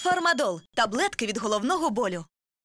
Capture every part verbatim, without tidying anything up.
Фармадол – таблетки від головного болю.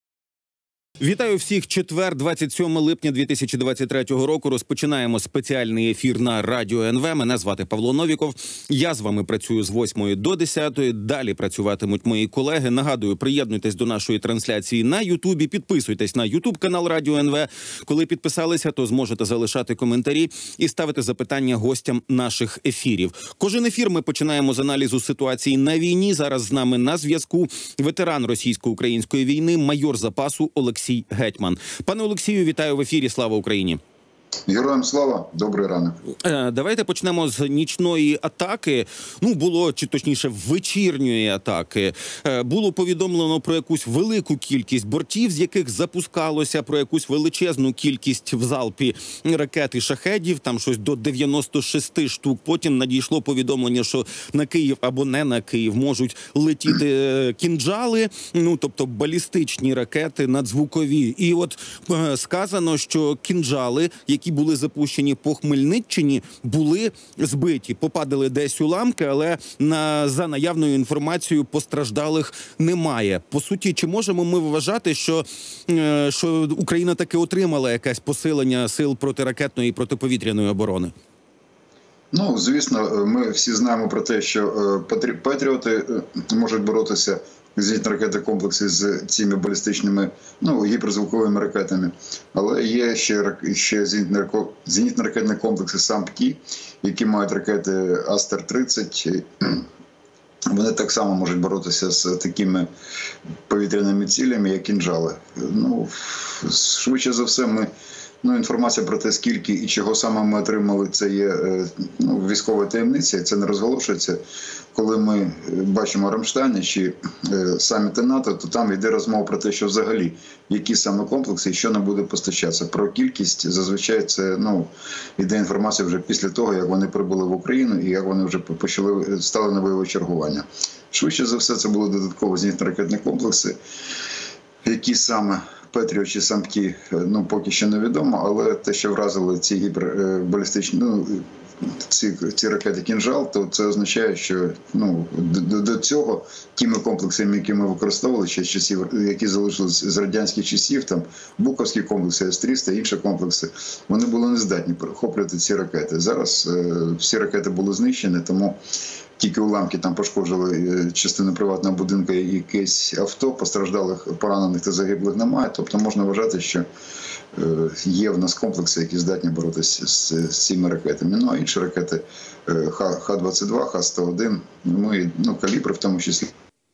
Вітаю всіх. Четвер, двадцять сьоме липня дві тисячі двадцять третього року. Розпочинаємо спеціальний ефір на Радіо ен ве. Мене звати Павло Новіков. Я з вами працюю з восьмої до десятої. Далі працюватимуть мої колеги. Нагадую, приєднуйтесь до нашої трансляції на Ютубі. Підписуйтесь на Ютуб-канал Радіо ен ве. Коли підписалися, то зможете залишати коментарі і ставити запитання гостям наших ефірів. Кожен ефір ми починаємо з аналізу ситуації на війні. Зараз з нами на зв'язку ветеран російсько-української війни, майор запасу Олексій Гетьман. Пане Олексію, вітаю в ефірі. Слава Україні! Героям слава, добрий ранок. Давайте почнемо з нічної атаки. Ну, було, чи точніше, вечірньої атаки. Було повідомлено про якусь велику кількість бортів, з яких запускалося, про якусь величезну кількість в залпі ракет і шахедів, там щось до дев'яноста шести штук. Потім надійшло повідомлення, що на Київ або не на Київ можуть летіти кінжали, ну, тобто балістичні ракети надзвукові. І от сказано, що кінжали, які які були запущені по Хмельниччині, були збиті. Попадали десь уламки, але на, за наявною інформацією постраждалих немає. По суті, чи можемо ми вважати, що, що Україна таки отримала якесь посилення сил протиракетної і протиповітряної оборони? Ну, звісно, ми всі знаємо про те, що патріоти можуть боротися зенітно-ракетні комплекси з цими балістичними, ну, гіперзвуковими ракетами. Але є ще, ще зенітно-ракетні комплекси САМ-Т, які мають ракети Астер тридцять. Вони так само можуть боротися з такими повітряними цілями, як кінжали. Ну, швидше за все, ми... Ну, інформація про те, скільки і чого саме ми отримали, це є ну, військова таємниця, це не розголошується. Коли ми бачимо Рамштайн чи е, саміти НАТО, то там йде розмова про те, що взагалі, які саме комплекси і що не буде постачатися. Про кількість зазвичай це, ну, йде інформація вже після того, як вони прибули в Україну і як вони вже почали, стали на бойове чергування. Швидше за все, це були додаткові зенітно-ракетні комплекси, які саме Петріо чи САМ-Т, ну, поки що невідомо, але те, що вразили ці гіпербалістичні, ну, ці, ці ракети «Кінжал», то це означає, що, ну, до, до цього тими комплексами, які ми використовували ще з часів, які залишились з радянських часів, там, Буковські комплекси, С триста, інші комплекси, вони були не здатні перехоплювати ці ракети. Зараз е, всі ракети були знищені, тому тільки уламки там пошкоджили частину приватного будинку і якесь авто, постраждалих, поранених та загиблих немає. Тобто можна вважати, що є в нас комплекси, які здатні боротися з, з цими ракетами. Ну, а інші ракети Х двадцять два, Х сто один, ну, і, ну, калібри в тому числі.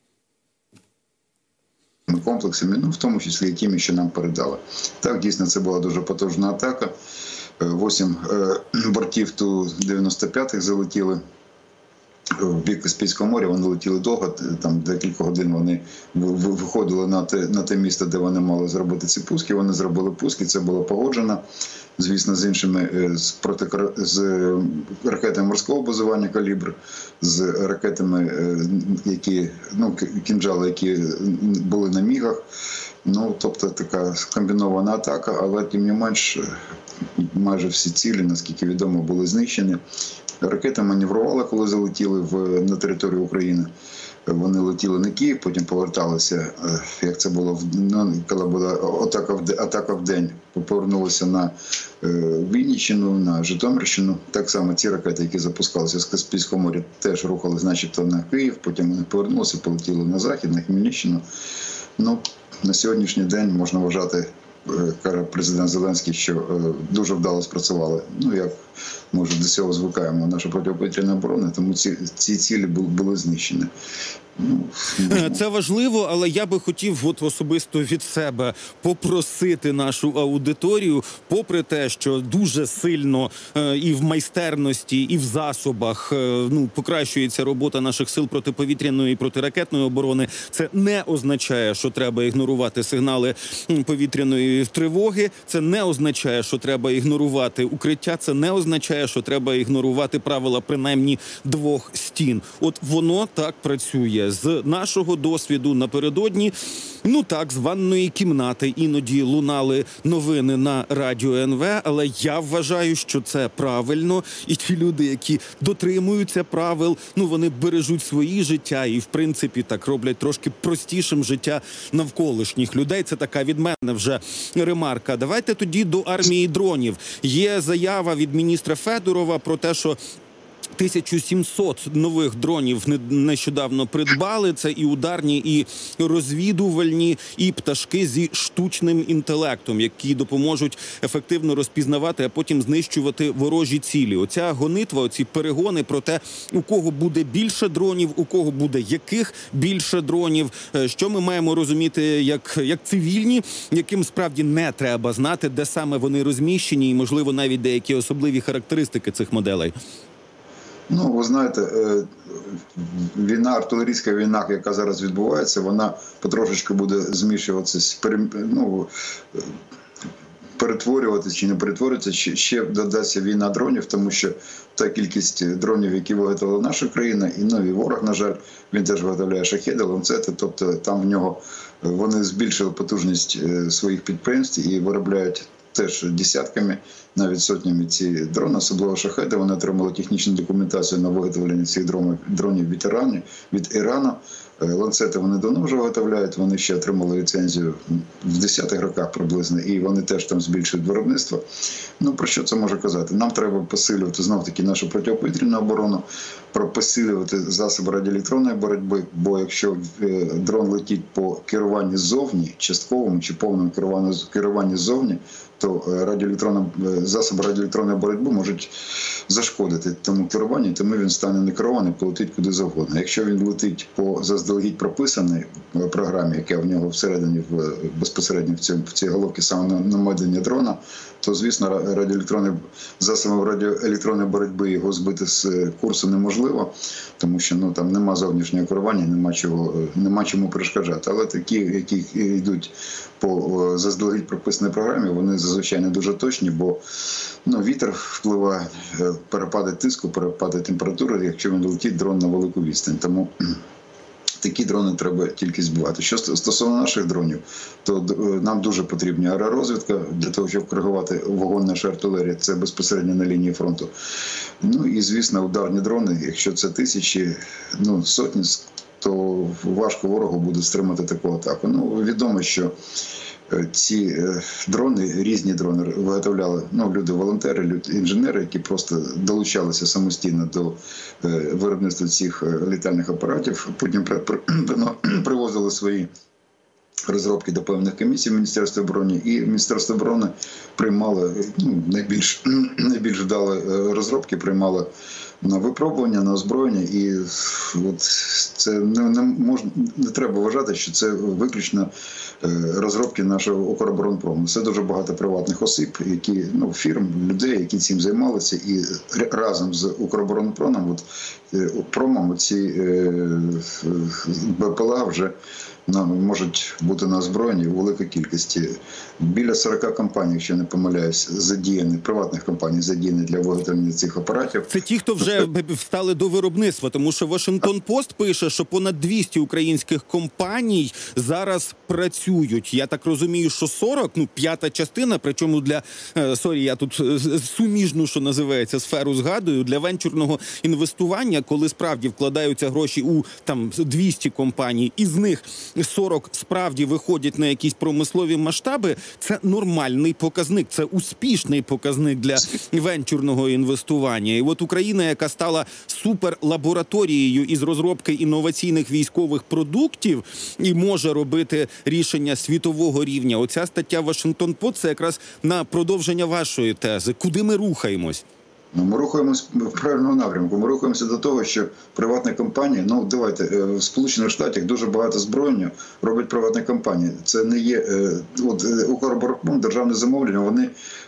Комплексами, ну, в тому числі і тими, що нам передали. Так, дійсно, це була дуже потужна атака. Вісім бортів Ту дев'яносто п'ятих залетіли в бік Каспійського моря, вони летіли довго, там декілька годин вони виходили на те, на те місце, де вони мали зробити ці пуски. Вони зробили пуски, це було погоджено, звісно, з іншими, з, проти, з ракетами морського базування «Калібр», з ракетами, які, ну, кінжали, які були на мігах. Ну, тобто така комбінована атака, але тим не менш майже всі цілі, наскільки відомо, були знищені. Ракети маневрували, коли залетіли в, на територію України. Вони летіли на Київ, потім поверталися, як це було, ну, коли була атака в, атака в день, повернулися на е, Вінниччину, на Житомирщину. Так само ці ракети, які запускалися з Каспійського моря, теж рухались начебто на Київ, потім вони повернулися, полетіли на Захід, на Хмельниччину. Ну, на сьогоднішній день можна вважати, каже президент Зеленський, що дуже вдало спрацювали. Ну, як ми вже до цього звикаємо, наша протиповітряна оборона, тому ці, ці цілі були, були знищені. Ну, це важливо, але я би хотів от особисто від себе попросити нашу аудиторію, попри те, що дуже сильно е, і в майстерності, і в засобах е, ну, покращується робота наших сил протиповітряної і протиракетної оборони, це не означає, що треба ігнорувати сигнали повітряної тривоги, це не означає, що треба ігнорувати укриття, це не означає, що треба ігнорувати правила принаймні двох стін. От воно так працює. Знаєте, з нашого досвіду напередодні, ну так, з ванної кімнати іноді лунали новини на радіо ен ве, але я вважаю, що це правильно. І ті люди, які дотримуються правил, ну вони бережуть свої життя і, в принципі, так роблять трошки простішим життя навколишніх людей. Це така від мене вже ремарка. Давайте тоді до армії дронів. Є заява від міністра Федорова про те, що тисячу сімсот нових дронів нещодавно придбали. Це і ударні, і розвідувальні, і пташки зі штучним інтелектом, які допоможуть ефективно розпізнавати, а потім знищувати ворожі цілі. Оця гонитва, оці перегони про те, у кого буде більше дронів, у кого буде яких більше дронів, що ми маємо розуміти як, як цивільні, яким справді не треба знати, де саме вони розміщені і, можливо, навіть деякі особливі характеристики цих моделей. Ну, ви знаєте, війна, артилерійська війна, яка зараз відбувається, вона потрошечку буде змішуватися, ну, перетворюватися чи не перетворюватися, ще додасться війна дронів, тому що та кількість дронів, які виготовила наша країна, і, ну, і ворог, на жаль, він теж виготовляє шахеди, ланцети, тобто там в нього вони збільшили потужність своїх підприємств і виробляють теж десятками, навіть сотнями ці дрони, особливо шахеди. Вони отримали технічну документацію на виготовлення цих дронів, дронів від Ірану, від Ірану. Ланцети вони давно вже виготовляють, вони ще отримали ліцензію в десятих роках приблизно, і вони теж там збільшують виробництво. Ну, про що це може казати? Нам треба посилювати знов-таки нашу протиповітряну оборону, про посилювати засоби радіоелектронної боротьби, бо якщо дрон летить по керуванні ззовні, частковому чи повному керуванні ззовні, то радіоелектронна, засоби радіоелектронної боротьби можуть зашкодити тому керуванню, тому він стане не керований, полетить куди завгодно. Якщо він летить по заздалегідь прописаній програмі, яка в нього всередині, безпосередньо в цій, в цій головці самонаведення дрона, то, звісно, радіоелектронні, засоби радіоелектронної боротьби його збити з курсу неможливо, тому що, ну, там нема зовнішнього керування, нема, чого, нема чому перешкоджати. Але такі, які йдуть по заздалегідь прописаній програмі, вони зазвичай не дуже точні, бо, ну, вітер впливає, перепади тиску, перепади температури, якщо він летить дрон на велику відстань. Тому такі дрони треба тільки збивати. Що стосовно наших дронів, то нам дуже потрібна аеророзвідка для того, щоб коригувати вогонь нашої артилерії. Це безпосередньо на лінії фронту. Ну і, звісно, ударні дрони, якщо це тисячі, ну, сотні, то важко ворогу буде стримати таку атаку. Ну, відомо, що ці дрони, різні дрони виготовляли, ну, люди-волонтери, люди, інженери, які просто долучалися самостійно до виробництва цих літальних апаратів, потім при, при, привозили свої розробки до певних комісій Міністерства оборони, і Міністерство оборони приймало, ну, найбільш, найбільш вдалі розробки, приймало на випробування, на озброєння, і от це не, не, можна, не треба вважати, що це виключно розробки нашого Укроборонпрому. Це дуже багато приватних осіб, які, ну, фірм, людей, які цим займалися, і разом з Укроборонпромом, от, промом, ці БПЛА вже можуть бути на озброєнні у великій кількості. Біля сорока компаній, якщо не помиляюсь, задіяні, приватних компаній задіяні для виготовлення цих апаратів. Це ті, хто вже встали до виробництва, тому що Вашингтон-Пост пише, що понад двісті українських компаній зараз працюють. Я так розумію, що сорок, ну, п'ята частина, причому для, сорі, я тут суміжну, що називається, сферу згадую, для венчурного інвестування, коли справді вкладаються гроші у, там, двісті компаній, із них сорок справді виходять на якісь промислові масштаби, це нормальний показник, це успішний показник для венчурного інвестування. І от Україна, яка стала суперлабораторією із розробки інноваційних військових продуктів і може робити рішення світового рівня. Оця стаття Вашингтон-Пост – це якраз на продовження вашої тези. Куди ми рухаємось? Ну, ми рухаємося в правильному напрямку. Ми рухаємося до того, що приватні компанії, ну, давайте, в Сполучених Штатах дуже багато зброєння роблять приватні компанії. Це не є, от, Укроборонпром, державне замовлення, вони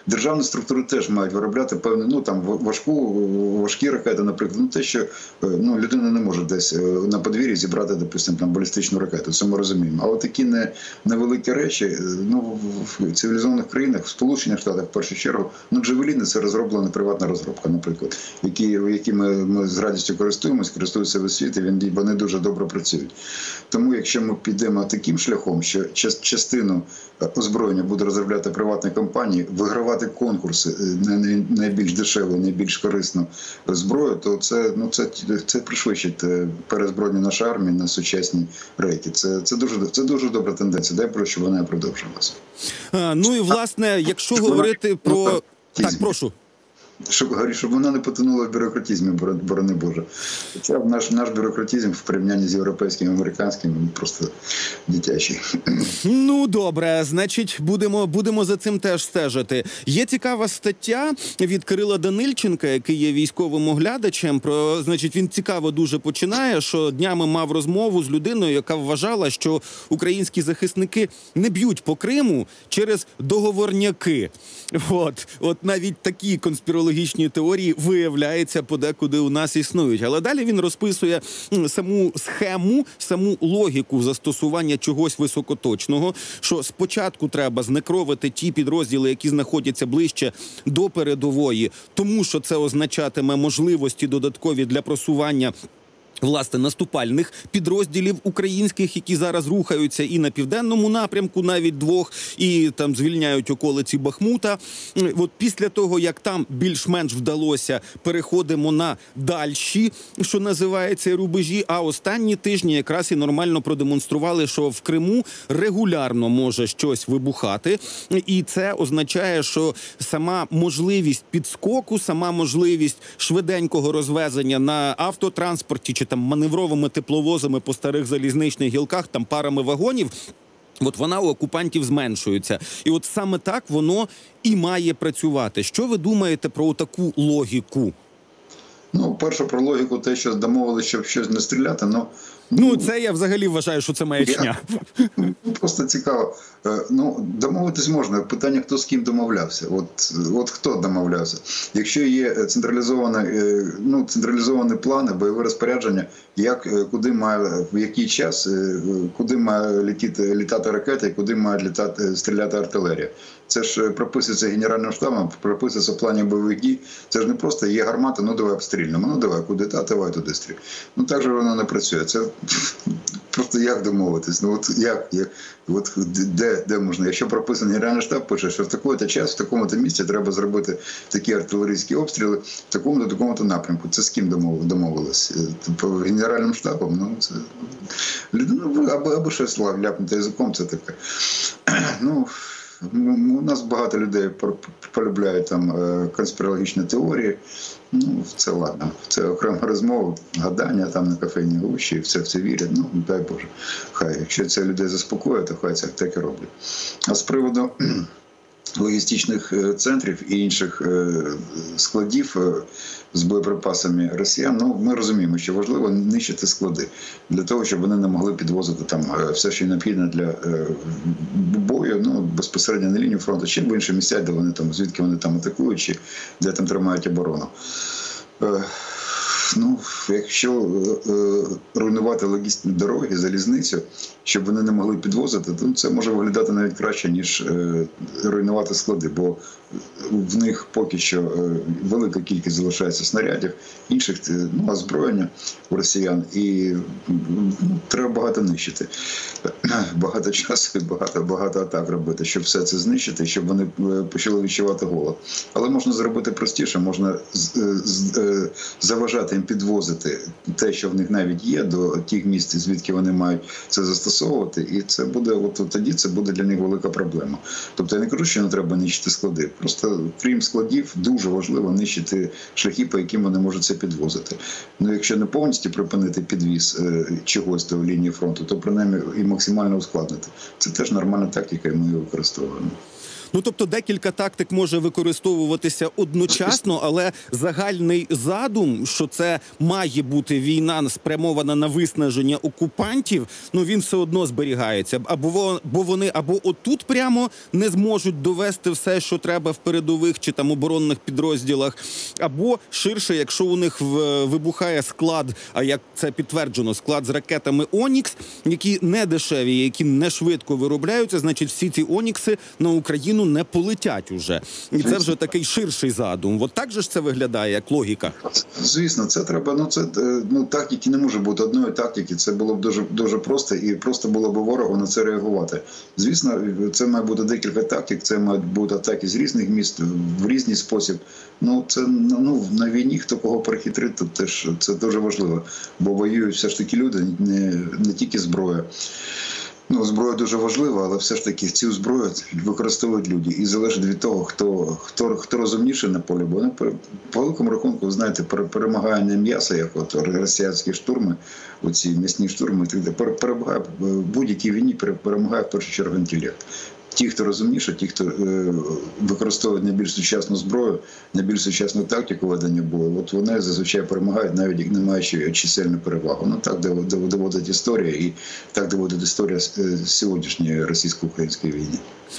державні структури теж мають виробляти певну, ну там важку, важкі ракети, наприклад, ну те, що ну, людина не може десь на подвір'ї зібрати, допустимо, там балістичну ракету, це ми розуміємо. А от такі не, невеликі речі, ну в цивілізованих країнах, в Сполучених Штатах, в першу чергу, ну джавеліни – це розроблена приватна розробка, наприклад, які, які ми, ми з радістю користуємось, користуються весь світ, і вони дуже добре працюють. Тому якщо ми підемо таким шляхом, що частину озброєння буде розробляти приватні компанії, вигравати конкурси на найбільш дешеву, найбільш корисну зброю, то це, ну, це, це пришвидшить перезброєння нашої армії на сучасні рейки. Це, це, дуже, це дуже добра тенденція. Дай про що вона продовжилася. Ну і власне, якщо говорити про... Так, прошу. Щоб, говорю, щоб вона не потонула в бюрократизмі, борони Боже. Хоча наш, наш бюрократизм в порівнянні з європейським і американським просто дитячий. Ну, добре, значить, будемо, будемо за цим теж стежити. Є цікава стаття від Кирила Данильченка, який є військовим оглядачем. Про, значить, він цікаво дуже починає, що днями мав розмову з людиною, яка вважала, що українські захисники не б'ють по Криму через договорняки. От, от навіть такі конспірологічні логічні теорії, виявляється, подекуди у нас існують. Але далі він розписує саму схему, саму логіку застосування чогось високоточного, що спочатку треба знекровити ті підрозділи, які знаходяться ближче до передової, тому що це означатиме можливості додаткові для просування власне, наступальних підрозділів українських, які зараз рухаються і на південному напрямку, навіть двох, і там звільняють околиці Бахмута. От після того, як там більш-менш вдалося, переходимо на дальші, що називається, рубежі, а останні тижні якраз і нормально продемонстрували, що в Криму регулярно може щось вибухати, і це означає, що сама можливість підскоку, сама можливість швиденького розвезення на автотранспорті чи там маневровими тепловозами по старих залізничних гілках, там парами вагонів, от вона у окупантів зменшується. І от саме так воно і має працювати. Що ви думаєте про таку логіку? Ну, перше, про логіку, те, що домовилися, щоб щось не стріляти, ну... Ну, це я взагалі вважаю, що це маячня. Я, просто цікаво. Ну, домовитись можна. Питання, хто з ким домовлявся. От, от хто домовлявся. Якщо є централізовані, ну, централізовані плани, бойове розпорядження, як, куди має, в який час, куди має літати, літати ракети, куди має літати, стріляти артилерія. Це ж прописується Генеральним штабом, прописується в плані бойових дій. Це ж не просто є гармата, ну давай обстрільнемо, ну давай куди та, давай туди стріль. Ну так же воно не працює. Це просто як домовитись? Ну от як, як от де, де можна? Якщо прописаний Генеральний штаб пише, що в такий-то час, в такому-то місці треба зробити такі артилерійські обстріли в такому-то, такому-то напрямку. Це з ким домовились? По Генеральним штабом? Ну це ну, або, або щось ляпнути язиком, це таке. Ну, у нас багато людей полюбляють там конспірологічні теорії. Ну, це ладно. Це окрема розмова, гадання там на кофейній гущі, все в це вірять. Ну, дай Боже. Хай, якщо це людей заспокоює, то хай це так і роблять. А з приводу логістичних центрів і інших складів з боєприпасами росіян, ну, ми розуміємо, що важливо нищити склади для того, щоб вони не могли підвозити там все, що необхідне для бою, ну, безпосередньо на лінію фронту, чи в інші місця, де вони там, звідки вони там атакують, чи де там тримають оборону. Ну, якщо е, руйнувати логістичні дороги, залізницю, щоб вони не могли підвозити, то це може виглядати навіть краще, ніж е, руйнувати склади, бо в них поки що е, велика кількість залишається снарядів, інших ну, озброєння у росіян, і ну, треба багато нищити. Багато часу і багато, багато атак робити, щоб все це знищити, щоб вони почали відчувати голод. Але можна зробити простіше, можна з, з, з, заважати їм підвозити те, що в них навіть є, до тих місць, звідки вони мають це застосовувати, і це буде, от тоді це буде для них велика проблема. Тобто я не кажу, що не треба нищити склади, просто крім складів дуже важливо нищити шляхи, по яким вони можуть це підвозити. Ну, якщо не повністю припинити підвіз е, чогось до лінії фронту, то принаймні і максимально ускладнити. Це теж нормальна тактика, і ми її використовуємо. Ну, тобто декілька тактик може використовуватися одночасно, але загальний задум, що це має бути війна спрямована на виснаження окупантів, ну він все одно зберігається. Або бо вони або отут прямо не зможуть довести все, що треба в передових чи там оборонних підрозділах, або ширше, якщо у них вибухає склад, а як це підтверджено, склад з ракетами «Онікс», які не дешеві, які не швидко виробляються, значить всі ці «Онікси» на Україну не полетять уже. І це вже такий ширший задум. От так же ж це виглядає, як логіка? Звісно, це треба, ну це, ну тактики не може бути одної тактики, це було б дуже, дуже просто і просто було б ворогу на це реагувати. Звісно, це має бути декілька тактик, це мають бути атаки з різних міст, в різний спосіб. Ну, це, ну, на війні хто кого перехитрить, то теж це дуже важливо, бо воюють все ж таки люди, не, не тільки зброя. Ну, зброя дуже важлива, але все ж таки цю зброю використовують люди. І залежить від того, хто, хто, хто розумніше на полі. Бо ну, по великому рахунку, ви знаєте, перемагає не м'ясо, як от російські штурми, оці м'ясні штурми, перемагає в будь-якій війні, перемагає в першу чергу інтелект. Ті, хто розумніше, ті, хто е, використовує найбільш сучасну зброю, найбільш сучасну тактику ведення бою, от вони зазвичай перемагають, навіть не маючи чисельну перевагу. Ну так доводить історія, і так доводить історія сьогоднішньої російсько-української війни.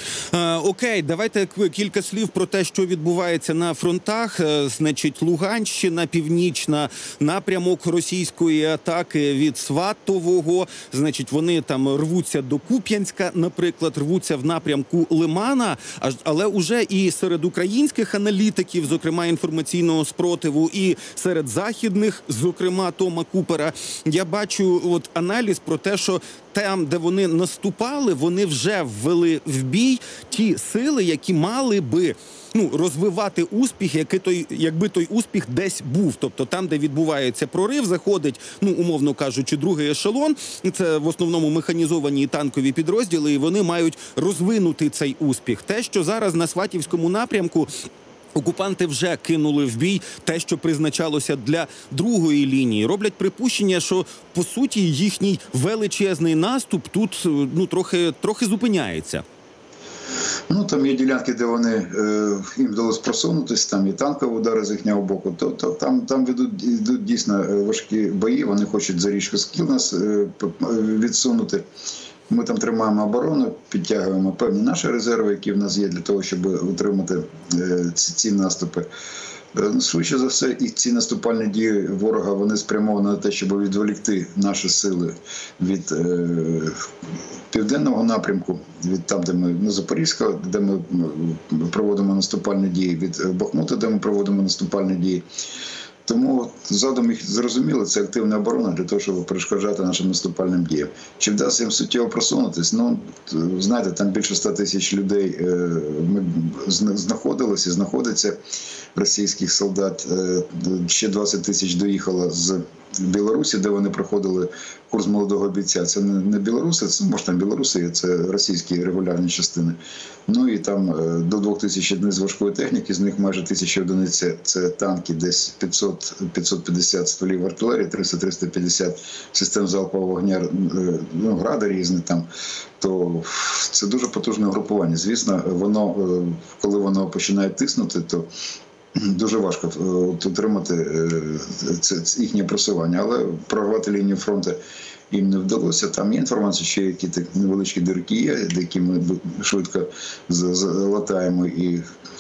Е, окей, давайте кілька слів про те, що відбувається на фронтах. Е, значить, Луганщина, північна, напрямок російської атаки від Сватового. Значить, вони там рвуться до Куп'янська, наприклад, рвуться в напрямку Лимана, але уже і серед українських аналітиків, зокрема інформаційного спротиву, і серед західних, зокрема Тома Купера, я бачу от аналіз про те, що там, де вони наступали, вони вже ввели в бій ті сили, які мали би ну, розвивати успіх, який той, якби той успіх десь був. Тобто там, де відбувається прорив, заходить, ну, умовно кажучи, другий ешелон, це в основному механізовані танкові підрозділи, і вони мають розвинути цей успіх. Те, що зараз на Сватівському напрямку окупанти вже кинули в бій те, що призначалося для другої лінії. Роблять припущення, що, по суті, їхній величезний наступ тут, ну, трохи, трохи зупиняється. Ну, там є ділянки, де вони, е, їм вдалося просунутися, там і танкові удари з їхнього боку, то, то там, там ведуть, йдуть дійсно важкі бої, вони хочуть за річку Скіл нас е, відсунути. Ми там тримаємо оборону, підтягуємо певні наші резерви, які в нас є для того, щоб утримати е, ці, ці наступи. Швидше за все, і ці наступальні дії ворога, вони спрямовані на те, щоб відволікти наші сили від е, південного напрямку, від там, де ми, ну, Запорізька, де ми проводимо наступальні дії, від Бахмута, де ми проводимо наступальні дії. Тому задум їх зрозуміло, це активна оборона для того, щоб перешкоджати нашим наступальним діям. Чи вдасться їм суттєво просунутися? Ну, знаєте, там більше ста тисяч людей ми знаходилися і знаходиться російських солдат. Ще двадцять тисяч доїхало з Білорусі, де вони проходили курс молодого бійця. Це не білоруси, це, може, там білоруси, це російські регулярні частини. Ну і там до двох тисяч одиниць важкої техніки, з них майже тисяча одиниць – це танки, десь п'ятсот - п'ятсот п'ятдесят стволів артилерії, триста - триста п'ятдесят систем залпового вогня, ну, гради різні там. То це дуже потужне групування. Звісно, воно, коли воно починає тиснути, то дуже важко утримати це їхнє просування, але прорвати лінію фронту їм не вдалося. Там є інформація, що які невеличкі дірки є, які ми швидко залатаємо і,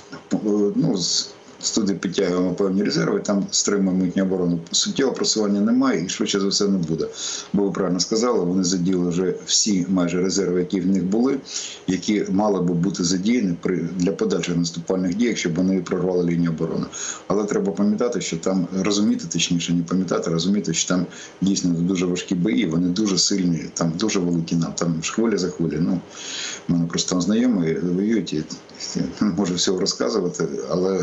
ну, туди підтягуємо певні резерви, там стримуємо їхню оборону. Суттєвого просування немає і швидше за все не буде. Бо ви правильно сказали, вони задіяли вже всі майже резерви, які в них були, які мали б бути задіяні при, для подальших наступальних дій, щоб вони прорвали лінію оборони. Але треба пам'ятати, що там, розуміти, точніше, не пам'ятати, розуміти, що там дійсно дуже важкі бої, вони дуже сильні, там дуже великі, там хвиля за хвилі. Ну, в мене просто там знайомі воюють, і можу всього розказувати, але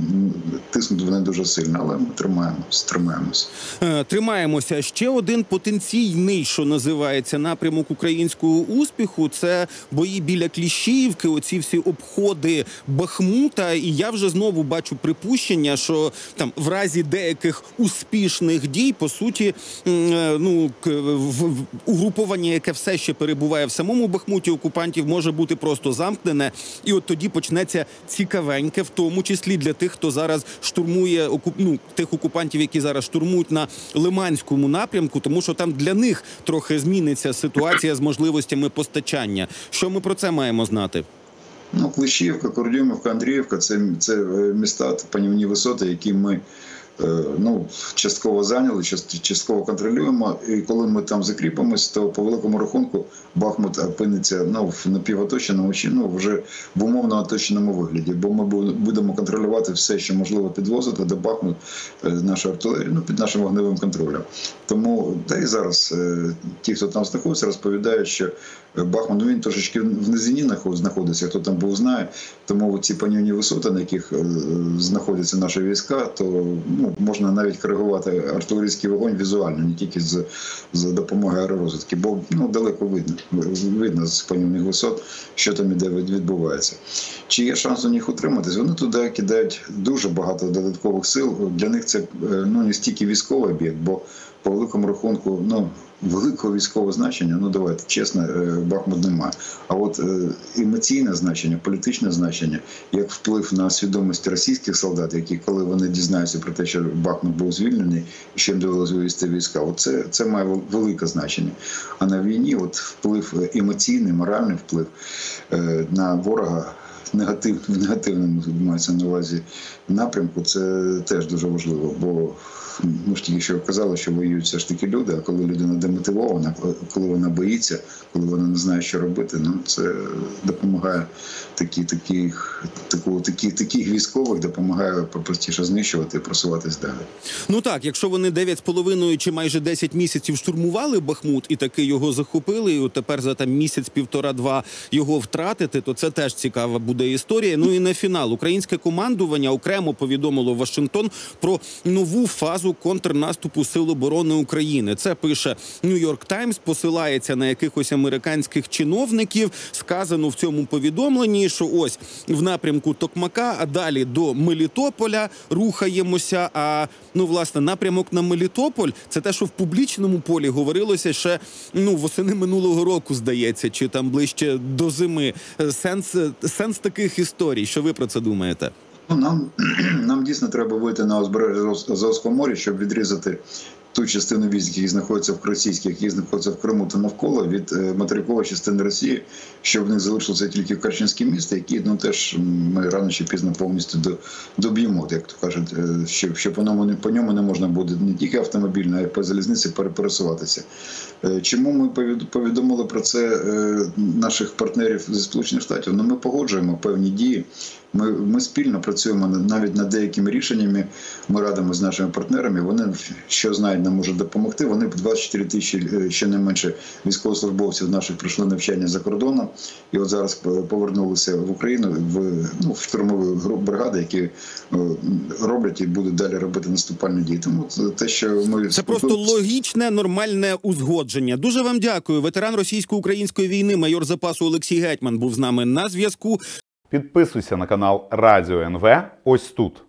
тиснуть вони дуже сильно, але ми тримаємось, тримаємось. Тримаємося. Ще один потенційний, що називається, напрямок українського успіху – це бої біля Кліщіївки, оці всі обходи Бахмута. І я вже знову бачу припущення, що там в разі деяких успішних дій, по суті, ну, в угруповання, яке все ще перебуває в самому Бахмуті окупантів, може бути просто замкнене. І от тоді почнеться цікавеньке, в тому числі для тих, хто зараз штурмує, ну, тих окупантів, які зараз штурмують на Лиманському напрямку, тому що там для них трохи зміниться ситуація з можливостями постачання. Що ми про це маємо знати? Ну, Кліщіївка, Курдюмівка, Андріївка – це, це міста, панівні висоти, які ми ну, частково зайняли, частково контролюємо. І коли ми там закріпимось, то по великому рахунку Бахмут опиниться ну, в напівоточеному, ну, вже в умовно оточеному вигляді. Бо ми будемо контролювати все, що можливо підвозити до Бахмут, нашу артилерію, ну, під нашим вогневим контролем. Тому, та і зараз ті, хто там знаходиться, розповідають, що Бахмут, ну, він трошечки в низині знаходиться, хто там був, знає. Тому ці панівні висоти, на яких знаходяться наші війська, то ну, можна навіть коригувати артилерійський вогонь візуально, не тільки з, з допомогою аеророзвідки, бо ну, далеко видно, видно з панівних висот, що там іде відбувається. Чи є шанс у них утриматись? Вони туди кидають дуже багато додаткових сил. Для них це ну, не стільки військовий об'єкт, бо по великому рахунку, ну, великого військового значення, ну давайте, чесно, Бахмут немає. А от емоційне значення, політичне значення, як вплив на свідомість російських солдат, які, коли вони дізнаються про те, що Бахмут був звільнений, і що їм довелося вивести війська, от це, це має велике значення. А на війні от вплив емоційний, моральний вплив на ворога, негатив, в негативному мається на увазі напрямку, це теж дуже важливо, бо ми ж тільки що казали, що воюють все ж таки люди, а коли людина демотивована, коли вона боїться, коли вона не знає, що робити, ну це допомагає такі, таких, таку, такі, таких військових, допомагає простіше знищувати і просуватись далі. Ну так, якщо вони дев'ять з половиною чи майже десять місяців штурмували Бахмут і таки його захопили, і от тепер за там місяць, півтора-два його втратити, то це теж цікава буде історія. Ну і на фінал. Українське командування окремо повідомило Вашингтон про нову фазу контрнаступу Сил оборони України. Це пише Нью-Йорк Таймс, посилається на якихось американських чиновників. Сказано в цьому повідомленні, що ось в напрямку Токмака, а далі до Мелітополя рухаємося. А, ну, власне, напрямок на Мелітополь – це те, що в публічному полі говорилося ще, ну, восени минулого року, здається, чи там ближче до зими. Сенс, сенс таких історій. Що ви про це думаєте? Нам, нам дійсно треба вийти на узбережжя Азовського моря, щоб відрізати ту частину військ, які знаходяться в російських, які знаходяться в Криму та навколо, від материкової частини Росії, щоб в них залишилося тільки Керченське місто, які ну, теж ми рано чи пізно повністю доб'ємо, як то кажуть, щоб, щоб по, ньому, по ньому не можна буде не тільки автомобільно, а й по залізниці пересуватися. Чому ми повідомили про це наших партнерів зі Сполучених Штатів? Ну, ми погоджуємо певні дії. Ми, ми спільно працюємо навіть над деякими рішеннями, ми радимо з нашими партнерами, вони, що знають, нам можуть допомогти. Вони двадцять чотири тисячі, ще не менше, військовослужбовців наших пройшли навчання за кордоном, і от зараз повернулися в Україну, в, ну, в штурмові бригади, які роблять і будуть далі робити наступальні дії. Тому те, що ми... Це просто логічне, нормальне узгодження. Дуже вам дякую. Ветеран російсько-української війни, майор запасу Олексій Гетьман був з нами на зв'язку. Підписуйся на канал Радіо ен ве ось тут.